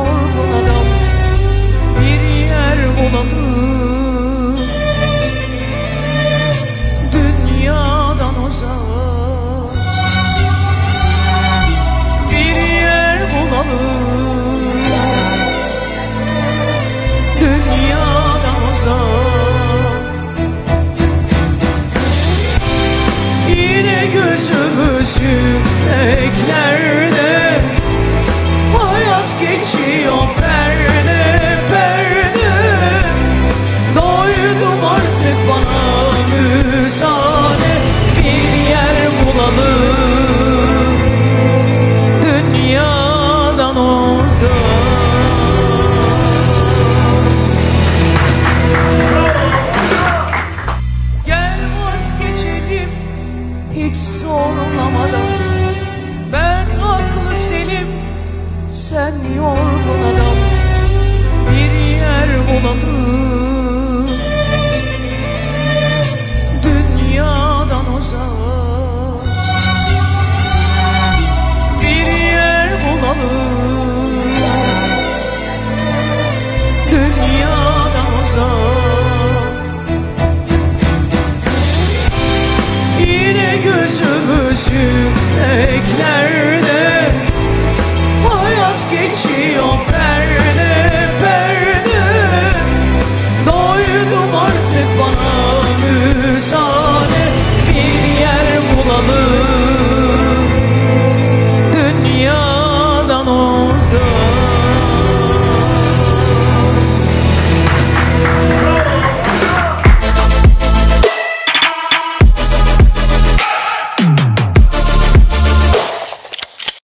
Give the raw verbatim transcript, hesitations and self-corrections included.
yorgun adam bir yer bulalım, dünyadan uzak bir yer bulalım, dünyadan uzak. Yine gözümüz yükseklerde, hayat geçiyor perde perde. Doydum artık, bana müsaade, bir yer bulalım, dünyadan uzak. Gel vazgeçelim hiç zorlamadan, ben aklı selim, sen yorgun adam bir yer bulalım,